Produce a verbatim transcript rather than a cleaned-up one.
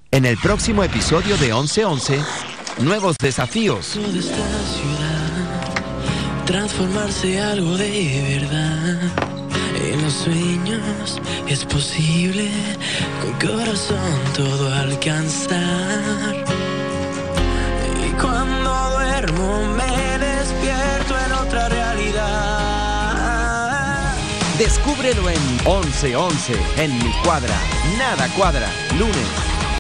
En el próximo episodio de once once, nuevos desafíos. De esta ciudad, transformarse algo de verdad. En los sueños es posible, con corazón todo alcanzar. Y cuando duermo me despierto en otra realidad. Descúbrelo en once once, en Mi Cuadra, Nada Cuadra, lunes.